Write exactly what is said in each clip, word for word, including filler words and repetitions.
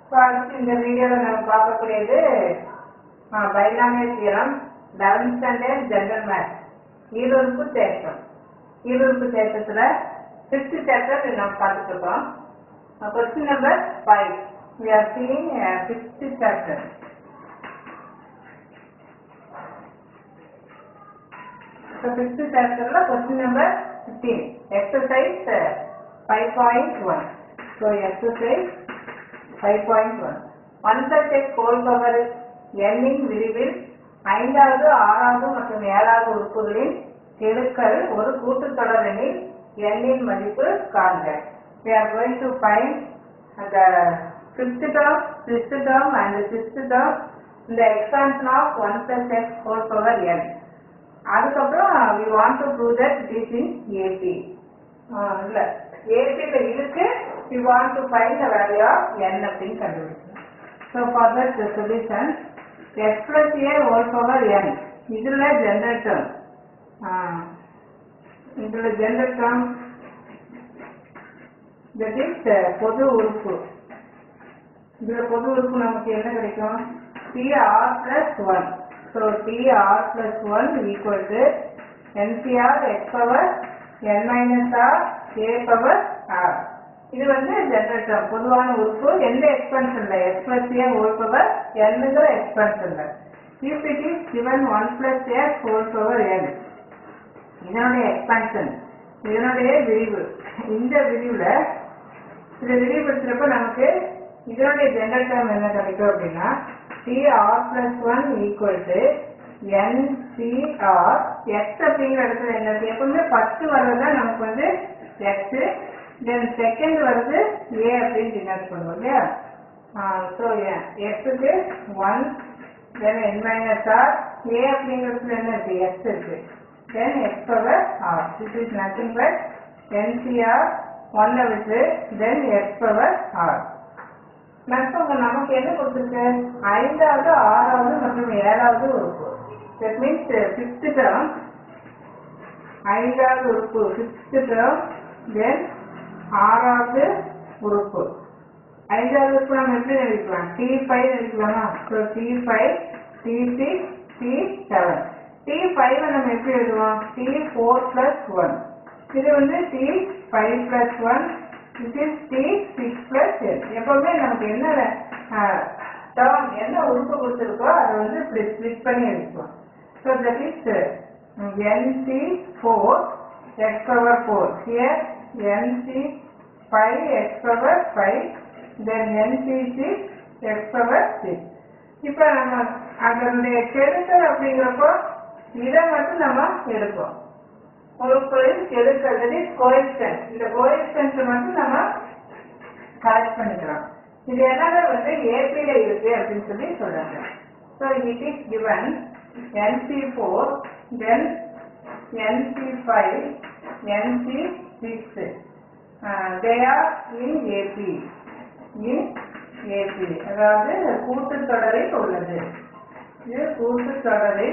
இந்த வீடியோவில் நம்ம பார்க்கக்கூடியது binomial theorem eleventh standard general maths ஈருறுப்பு தேற்றம். ஈருறுப்பு தேற்றத்தில் ஃபிஃப்த் சாப்டர் நம்ம பார்த்துட்டு இருக்கோம். Question number five we are seeing fifth chapter. So fifth சாப்டர்ல question number fifteen exercise five point one. So exercise five point one. one plus x whole power n இன் விரிவில் ஐந்தாவது ஆறாவது மற்றும் ஏழாவது உறுப்புகளின் கெழுக்கள் ஒரு கூட்டுத்தொடரெனில் n இன் மதிப்பு காண்க. We are going to find the fifth term, sixth term and sixth term in the expansion of one plus x whole power n. அதுக்கப்புறம் we want to prove that it is in A P. இல்ல A P ல இருக்கு. We want to find the value of n அப்படின்னு கண்டுபிடிக்கணும். So for that the solution x plus a whole power n இதுல general term இதுல general term that is பொது உறுப்பு. இதுல பொது உறுப்பு நமக்கு என்ன கிடைக்கும்? tr plus one. So tr plus one equal to ncr x power n minus r a power r. இது வந்து ஜெனரல் டேர்ம் பொதுவான உறுப்பு. எந்த எக்ஸ்பென்ஷன்ல x plus a whole power nங்கிற எக்ஸ்பென்ஷன்ல if it is given one plus x whole power n இதனுடைய எக்ஸ்பென்ஷன் இதனுடைய விரிவு. இந்த விரிவுல இந்த விரிவுபடுத்துறப்ப நமக்கு இதனுடைய ஜெனரல் டேர்ம் என்ன கிடைக்கும் அப்படின்னா tr plus one equal to ncr. x அப்படிங்கிற இடத்துல என்ன இருக்கு? எப்பவுமே ஃபர்ஸ்ட் வர்றதுதான் நமக்கு வந்து x, then second வருது a அப்படின்னு டினோட் பண்ணுவோம் இல்லையா? ஸோ எக்ஸுக்கு one, then n minus r, a அப்படிங்கிறதுல என்ன இருக்கு? x இருக்கு, then x power r. This is nothing but nCr ஒன்னை விட்டு தென் எக்ஸ் பவர் ஆர். நட்பங்க நமக்கு என்ன கொடுத்துருக்கு? ஐந்தாவது ஆறாவது மற்றும் ஏழாவது உறுப்பு. தட் மீன்ஸ் ஃபிஃப்த் டேர்ம் ஐந்தாவது உறுப்பு ஃபிஃப்த் டேர்ம், தென் ஆறாவது உறுப்பு. ஐந்தாவது உறுப்பு நம்ம எப்படி எழுதிக்கலாம்? டி ஃபைவ் எழுதிக்கலாமா? So t five, t six, t seven. T five நம்ம எப்படி எழுதுவோம்? T four plus one. இது வந்து டி ஃபைவ் பிளஸ் ஒன். இது is t six plus n. எப்பவுமே நமக்கு என்ன டேர்ம் என்ன உறுப்பு கொடுத்துருக்கோ அதை வந்து இப்படி ஸ்பிளிட் பண்ணி எழுதிக்குவோம். So that is n c four x power four. Here n c five x power five, then n c six x power six. இப்போ நம்ம அதனுடைய கெழுக்கள் அப்படிங்கிறப்போ இதை மட்டும் நம்ம எடுப்போம். உறுப்புகளின் கெழுக்கள் கோஎஃபிஷியன்ட். இந்த கோஎஃபிஷியன்ட் மட்டும் நம்ம கரெக்ட் பண்ணிக்கலாம். இது எல்லாமே வந்து ஏபில இருக்கு அப்படின்னு சொல்லி சொல்றாங்க. So it is given n c four, then n c five, n c six. Uh, they are in A P. In A P. அதாவது கூட்டுத்தொடரில் உள்ளது. இது கூட்டுத்தொடரில்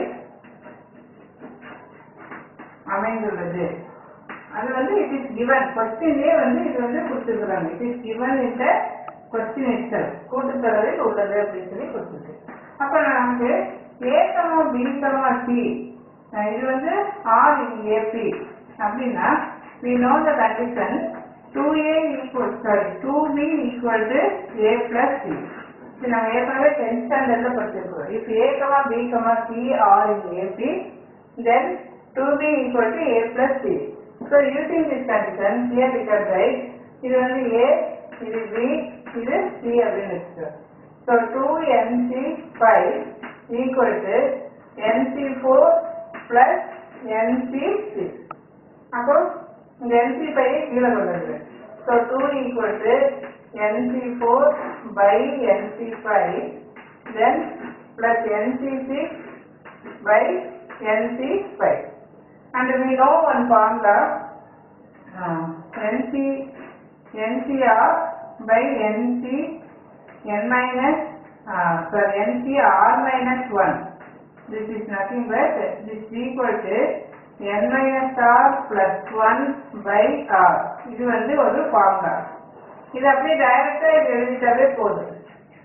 அமைந்துள்ளது. அது வந்து it is given. கொஸ்டின்லயே வந்து இது வந்து கொடுத்துருக்குறாங்க. it is given in the question itself. கூட்டுத்தொடரில் உள்ளது அப்படின்னு சொல்லி கொடுத்துருக்கு. அப்ப நமக்கு A, B, C இது வந்து R in A P அப்படின்னா we know the condition two a equal sorry two b equal to a plus c. இது நம்ம ஏற்கனவே tenth ஸ்டாண்டர்ட்ல படிச்சிருக்கோம். if a, b, c are in A P, then two b equal to a plus c. So using this condition here we can write இது வந்து a, இது b, இது c அப்படின்னு வச்சுக்கோம். So two n c five equal to n c four plus n c six. அப்போ இந்த n c five கீழே கொண்டு வருது. So two equal to n c four by n c five, then plus n c six by n c five. And we know one formula uh, nc ncr by nc n minus uh, sorry ncr minus one. This is nothing but this is equal to n minus r plus one by r. இது வந்து ஒரு formula. இது அப்படியே டைரக்டா இது எழுதிட்டாவே போதும்.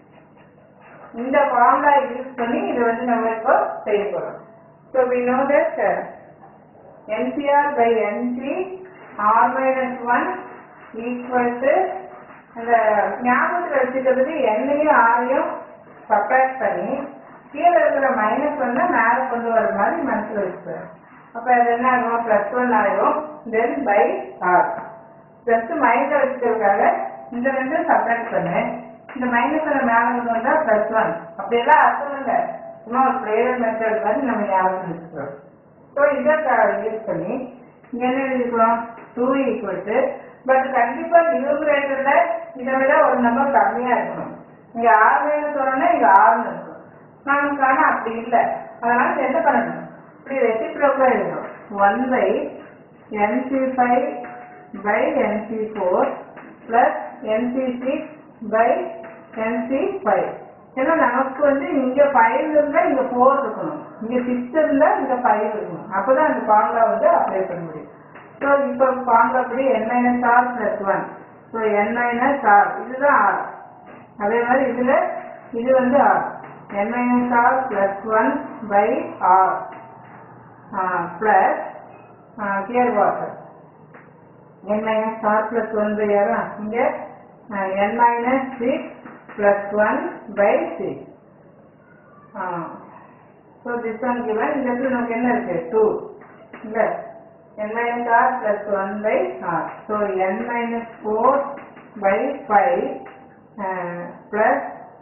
இந்த formula use பண்ணி இதை வந்து நம்ம இப்போ செய்ய போகிறோம். So we know that uh, N C R by N C R minus one equal to அந்த ஞாபகத்தில் வச்சுக்கிறது என்னையும் ஆரையும் சப்ராக்ட் பண்ணி கீழே இருக்கிற மைனஸ் ஒன்னை மேலே கொண்டு வர மாதிரி மனசில் வச்சுக்கிறேன். அப்போ அது என்ன ஆகும்? ப்ளஸ் ஒன் ஆயிரும். தென் பை ஆர் ஜஸ்ட் மைண்டில் வச்சுக்கிறதுக்காக இந்த ரெண்டு சப்ராக்ட் பண்ணு. இந்த மைனஸ் ஒன்னை மேலே கொண்டு வந்தால் ப்ளஸ் ஒன். அப்படியெல்லாம் அர்த்தம் இல்லை, சும்மா ஒரு ப்ரேயர் மெத்தட் மாதிரி நம்ம ஞாபகம் வச்சுக்கிறோம். ஸோ இதை யூஸ் பண்ணி இங்கே என்ன எழுதிக்கிறோம்? டூ ஈக்குவல் டு பட் கண்டிப்பாக நியூமரேட்டரில் இதை விட ஒரு நம்பர் கம்மியாக இருக்கணும். இங்கே ஆறு மைனஸ் ஒன்னா இங்கே ஆறுன்னு இருக்கும். நமக்கான அப்படி இல்லை. அதனால என்ன பண்ணணும்? இப்படி ரெசிப்ரோக்கலாக எழுதணும். One by nC five by nC four plus nC six by nC five. ஏன்னா நமக்கு வந்து இங்கே ஃபைவ் இருந்தால் இங்கே ஃபோர் இருக்கணும், இங்கே சிக்ஸ் இருந்தால் இங்கே ஃபைவ் இருக்கணும். அப்போ தான் அந்த ஃபார்முலா வந்து அப்ளை பண்ண முடியும். ஸோ இப்போ ஃபார்முலா படி n minus r plus one. So n minus r இதுதான் ஆர். அதே மாதிரி இதில் இது வந்து r. N minus r plus one by r plus gear water n minus r plus one by r. இங்கே n minus six plus one by six. Uh, so this one given, this one நமக்கு என்ன இருக்கு? two. இல்லை n minus r plus one by r. So n minus four by five uh, plus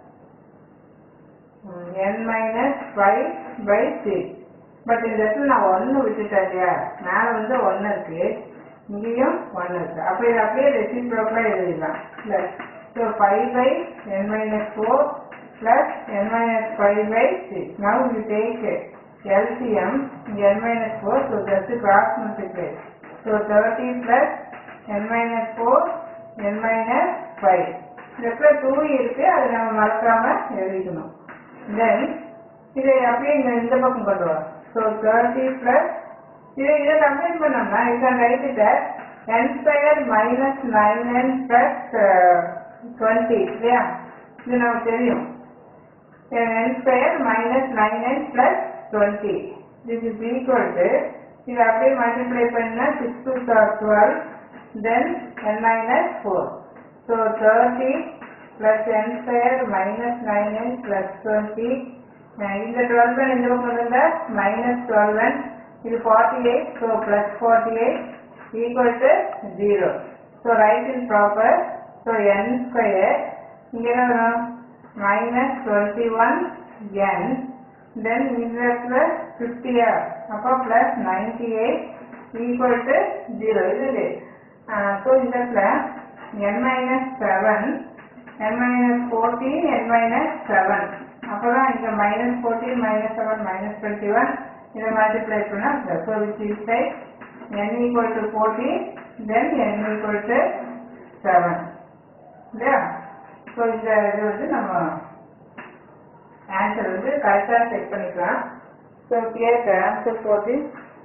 um, n minus five by six. But இந்த இடத்துல நான் ஒன்று விட்டுட்டேன் இல்லையா? மேலே வந்து ஒன்று இருக்கு, இங்கேயும் ஒன்று இருக்கு. அப்போ இது அப்படியே ரெசிப்ரோக்கலாக எழுதிடலாம். இல்லை so five by n minus four plus n minus five by six. Now we take L C M n minus four, so just cross multiply. So thirty plus n minus four n minus five. இதுல two இருக்கு, அதை நம்ம மறக்காம எழுதிக்கணும். Then இதை அப்படியே இந்த பக்கம் கொண்டு வரோம். So thirty plus இதை இதை கம்பைன் பண்ணோம்னா you can write it as n squared minus nine n plus uh, twenty இல்லையா? இது நமக்கு தெரியும். n square minus nine n plus twenty. This is equal to இது அப்படியே மல்டிப்ளை பண்ணா six twos are twelve, then n minus four. So thirty plus n square minus nine n plus twenty. இந்த twelve n இந்த பக்கம் இருந்தா minus twelve n. இது forty-eight, so plus forty-eight equal to zero. So write in proper. So n square இங்கே minus twenty-one n, then இங்கே fifty r, அப்போ plus ninety-eight equal to zero. இது so இந்த n minus seven, n minus fourteen, n minus seven. அப்போ தான் இங்கே minus fourteen, minus seven, minus twenty-one இதை multiply பண்ணால் so which is like n equal to fourteen, then n equal to seven. இல்லையா? So இந்த இது வந்து நம்ம ஆன்சர் வந்து கரெக்டாக செக் பண்ணிக்கலாம். So clear answer fourteen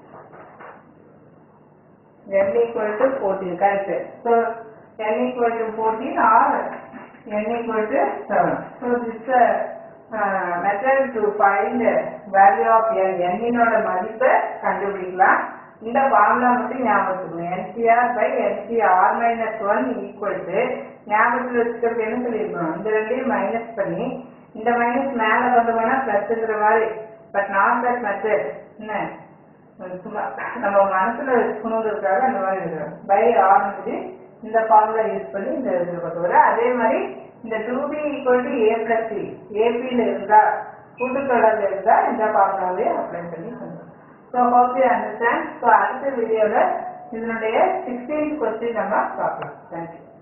n equal to fourteen correct. So n equal to fourteen or n equal to seven. So this method to find value of n, n-னோட மதிப்பை கண்டுபிடிக்கலாம். இந்த ஃபார்முலா மட்டும் ஞாபகம் வச்சுக்கணும். NCr by nCr minus one equal to ஞாபகத்தில் வச்சுக்கிறது என்ன சொல்லியிருக்கணும்? இந்த ரெண்டையும் மைனஸ் பண்ணி இந்த மைனஸ் மேலே கொண்டு போனால் ப்ளஸ்ங்கிற மாதிரி. But not that method. என்ன சும்மா நம்ம மனசில் வச்சுக்கணுங்கிறதுக்காக அந்த மாதிரி இருக்கிறோம். பை ஆர்னு இந்த ஃபார்முலா யூஸ் பண்ணி இந்த இதில் கொண்டு வர. அதே மாதிரி இந்த two b equal to a plus c, ஏபியில் இருந்தால் கூட்டுத்தொடரில் இருந்தால் இந்த ஃபார்முலாவே அப்ளை பண்ணி பண்ணுறோம். So hope you understand. So அடுத்த வீடியோவில் இதனுடைய சிக்ஸ்டீன்த் கொஸ்டின் நம்ம பார்க்கலாம். தேங்க்யூ.